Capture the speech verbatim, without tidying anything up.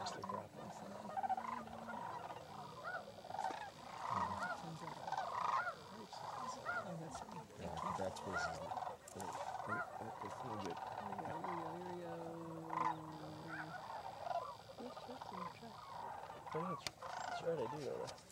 stick grappling. Yeah, that's what this is. Oh, oh, oh, it's a little bit. Here we go, here we go, here we go. Oh, yeah, that's right, I do know that.